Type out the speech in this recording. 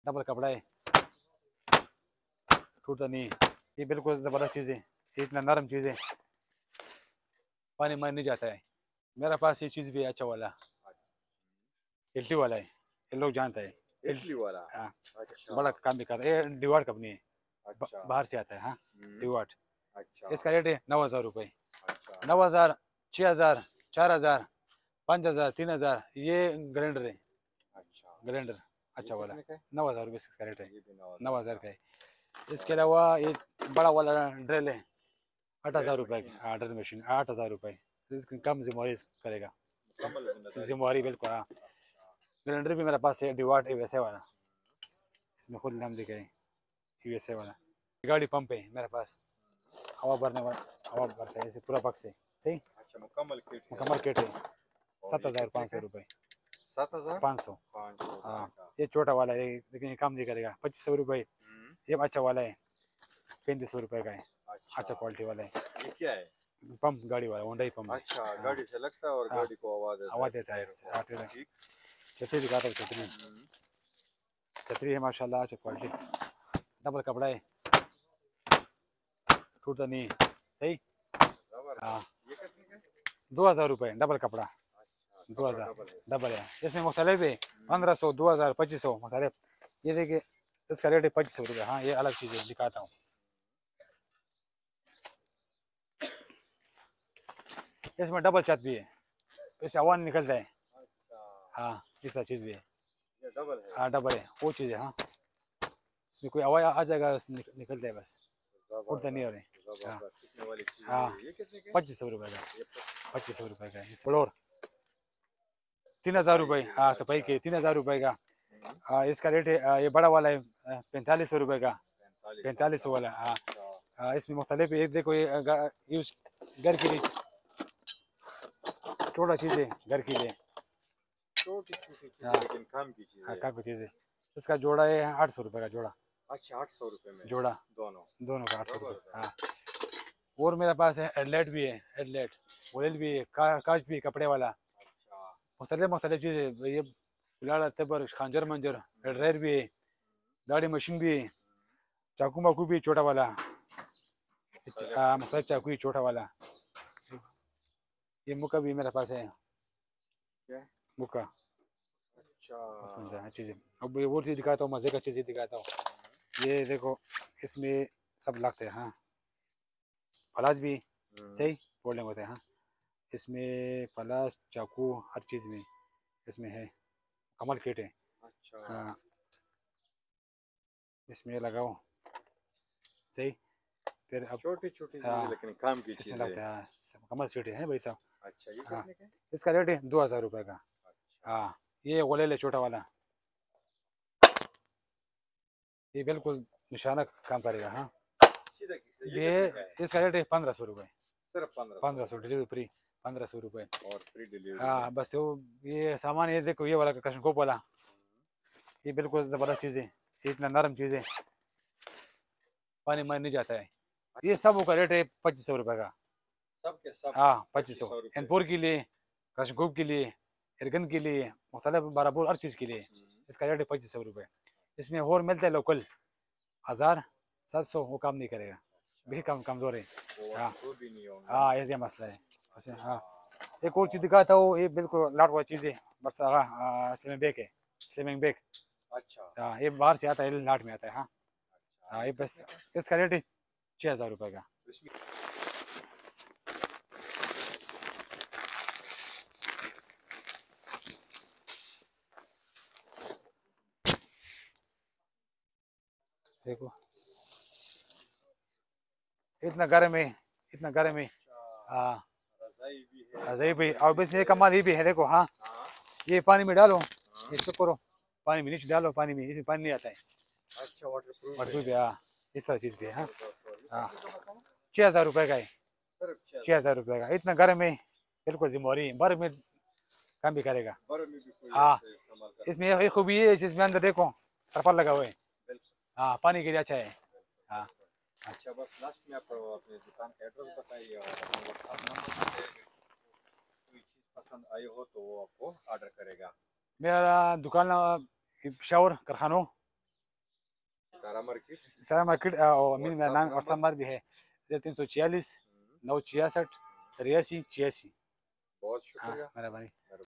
Double कपड़ा है, टूटता नहीं है। ये बिल्कुल ज़बरदस्त चीज़ है, ये इतना नरम चीज़ है, पानी मार नहीं जाता है। मेरे पास ये चीज़ भी है अच्छा वाला, एलटी वाला है, ये लोग जानता है। इटली वाला। हाँ, अच्छा बड़ा काम भी करता है, ये डिवाट कंपनी है, अच्छा। बाहर से आता है। हाँ, हम्म, डिवाट। अच्छा इसका रेट है 9,000 रुपये। अच्छा 9,000, 6,000, 4,000, 5,000, 3,000, ये ग्राइंडर है, अच्छा। ग्राइंडर ये अच्छा वाला। कितने का है? 9,000 रुपये इसका रेट है, ये भी 9,000 9,000 का। का है। इसके और अलावा ये बड़ा वाला ड्रिल है, आठ ड्रिल हज़ार रुपये मशीन का। ड्रिल मशीन 8,000 रुपये, इसकी कम जिम्मेवारी करेगा, मुकम्मल जिम्मेदारी के जिम्मेवारी साथ। बिल्कुल। हाँ, अच्छा। ग्राइंडर भी मेरे पास है, डिवाट है वैसे वाला, इसमें खुद नाम लिखा है, यूएसए वाला। गाड़ी पंप है मेरे पास, हवा भरने वाला, हवा भरता है ऐसे पूरा पक से। सही, अच्छा मुकम्मल किट है मुकम्मल किट है। और सात ये हजार कितने पाँच का सौ है? रुपये 7,500 500। हाँ, रुपए का। ये छोटा वाला है लेकिन ये काम नहीं करेगा, 2500 रुपये। हम्म, ये अच्छा वाला है, 3500 रुपये का है, अच्छा। अच्छा क्वालिटी वाला है। ये क्या है? पंप गाड़ी वाला, होंडा ही पंप अच्छा है। हाँ गाड़ी से लगता है और हाँ, गाड़ी को आवाज देता हवा है देता है। टायरों को। ठीक। छतरी दिखाता हूँ, छतरी। हम्म, छतरी है माशाल्लाह, अच्छा क्वालिटी, डबल कपड़ा है, टूटता नहीं है। सही। हाँ, जबरदस्त। ये कितने का है? 2,000 रुपये डबल कपड़ा, अच्छा दो कपड़ा हज़ार डबल है इसमें। डबल है। इसमें मुख्तलिफ है, हम्म, 1,500, 2,000, 2,500 मुख्तलिफ। ये देखिए, इसका रेट है 2,500 रुपये। हाँ, ये अलग चीज़ है, दिखाता हूँ। इसमें डबल छत भी है, इससे आवाज़ निकलता है। अच्छा हाँ, ऐसा चीज़ भी है। ये डबल है। हाँ, डबल है, वो चीज़ है। हाँ, इसमें कोई आवाज़ आ जाएगा, निकलता है बस, उड़ता नहीं हो रही। जबरदस्त हाँ जबरदस्त कितने वाली चीज है हाँ, ये कितने के? 2,500 रुपये का, ये 2,500 रुपये का है। फ्लोर 3,000 रुपये। सफाई के हाँ, लिए सफाई अच्छा। के 3,000 रुपये का। हम्म, इसका रेट है, ये बड़ा वाला है, 4,500 रुपये का। 45 वाला। 4,500 वाला। हाँ, अच्छा इसमें मुख्तलिफ एक देखो, ये यूज घर के लिए, छोटा चीज़ है घर के लिए। छोटी छोटी चीजें हाँ लेकिन काम की चीजें हाँ, है। काफ़ी चीज़ है। इसका जोड़ा है 800 रुपये का जोड़ा, अच्छा 800 रुपये में जोड़ा दोनों। दोनों का 800 रुपये। जबरदस्त। हाँ, और मेरे पास है हेडलाइट भी है, हेडलाइट, ऑयल भी है, काच भी है, कपड़े वाला। अच्छा मुख्तलिफ मुख्तलिफ चीज़ें, ये फिलहाल तबर खंजर मंजर, हम्म, रेड भी है, दाढ़ी मशीन भी है, चाकू माकू भी छोटा वाला, मुख्तलिफ मुख्तलिफ किस्म के। चाकू ही छोटा वाला। ये मुक्का भी मेरे पास है, क्या है? मुक्का, अच्छा उसमें से है चीज़ें। अब ये वो चीज़ दिखाता हूँ, मज़े का चीज़ें दिखाता हूँ। ये देखो, इसमें सब लगते हैं। हाँ, प्लास भी हम्म, सही, फोल्डिंग होते हैं। हाँ, इसमें प्लास, चाकू, हर चीज़ में इसमें है, कमल किट है। अच्छा हाँ, इसमें लगाओ, सही। फिर अब छोटी छोटी चीजें हाँ, लेकिन काम की इसमें चीजें। लगता है। हाँ, कमल सीट है भाई साहब। अच्छा ये हाँ, कितने के? इसका रेट है 2,000 रुपये का। अच्छा हाँ, ये गोले छोटा वाला, ये बिल्कुल निशाना काम करेगा। हाँ, सीधा किसे ये ये कितने का है? इसका रेट है 1,500 रुपये। सिर्फ 1500 1500 रुपये डिलीवरी फ्री, 1,500 रुपये। और फ्री डिलीवरी है। हाँ, बस वो, ये सामान, ये देखो, ये वाला कशनकोप वाला, ये बिल्कुल ज़बरदस्त चीज़ है, ये इतना नरम चीज़ है, पानी मार नहीं जाता है। ये अच्छा सब का रेट है 2,500 रुपये का। सब के सब हाँ, 2,500। 2500 रुपये। एनपुर के लिए, कशनकोप के लिए, एरगन के लिए, मुख्तलिफ बराबर हर चीज़ के लिए इसका रेट है 2,500 रुपये। इसमें और मिलता है लोकल 1,000, 700, वो काम नहीं करेगा, भी अच्छा कम कमज़ोर है। वो हाँ वाटर भी नहीं होंगे हाँ, ना। ऐसे मसला है। वैसे अच्छा हाँ, एक और चीज़ दिखाता हूँ, ये बिल्कुल लाट वाली चीज़ है, बस। हाँ, स्लिमिंग बैग है, स्लिमिंग बैग। अच्छा हाँ, ये बाहर से आता है, लाट में आता है। हाँ अच्छा हाँ, ये ये बस, कितने का? इसका रेट है 6,000 रुपये का। इसमें देखो, इतना गर्म है, इतना गर्म है। अच्छा हाँ, रजाई भी है, अजय भाई, कंबल और भी बस ये है। कमाल ये भी है, देखो। हाँ, हाँ ये पानी में डालो, हाँ इसको करो, पानी में नीचे डालो, पानी में, इसमें पानी नहीं आता है। अच्छा वाटर प्रूफ मजबूत है। भी, हाँ, इस तरह चीज़ भी है। हाँ जबरदस्त। और ये हाँ, कितने का बताऊँ? 6,000 रुपये का है, सिर्फ छः 6000 हज़ार रुपये का। इतना गर्म है, बिल्कुल जिम्मेवारी है, बर्फ में काम भी करेगा। बर्फ में भी कोई हाँ, ऐसे इस्तेमाल कर इसमें सकता एक है। खूबी है, इसमें अंदर देखो तरपाल लगा हुआ है। बिल्कुल हाँ, पानी के लिए अच्छा है। बिल्कुल हाँ बिल्कुल। अच्छा बस लास्ट में आप अपने दुकान का एड्रेस बताइए और अपना व्हाट्सएप नंबर बताइए। अगर कोई चीज़ पसंद आई हो तो वो आपको ऑर्डर करेगा। मेरा दुकान पेशावर कारखानों, सारा मार्केट सारा मार्केट और मेरा व्हाट्सएप नाम नंबर? व्हाट्सएप नंबर भी है 346 966 83 86। बहुत हाँ शुक्रिया। मेरा भाई।